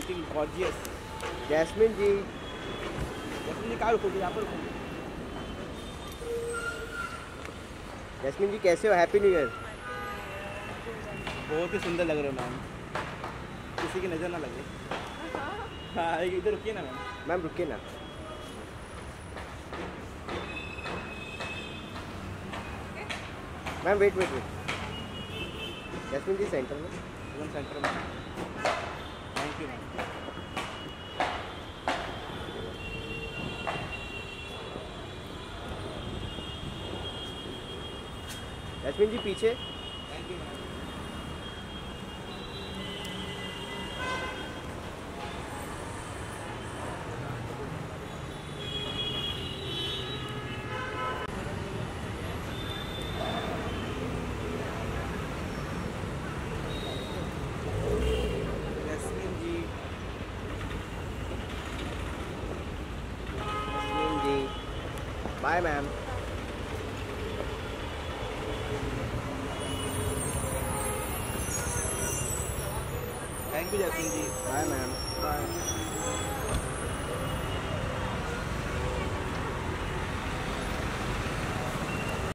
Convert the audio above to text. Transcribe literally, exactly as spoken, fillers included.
Looking gorgeous. Jasmine ji, Jasmine ji कहाँ रुकोगे? यहाँ पर रुकोगे? जैस्मिन जी कैसे हो? Happy new year. बहुत ही सुंदर लग रहे हो मैम, किसी की नज़र ना लगे। हाँ इधर रुकिए ना मैम। मैम रुकिए ना। Ma'am wait wait wait. Jasmine ji centre में। एकदम सेंटर में। Thank you ma'am. Jasmine ji पीछे। Thank you ma'am. Jasmine ji, Jasmine ji bye ma'am. Thank you Jasmine ji. Bye ma'am. Bye.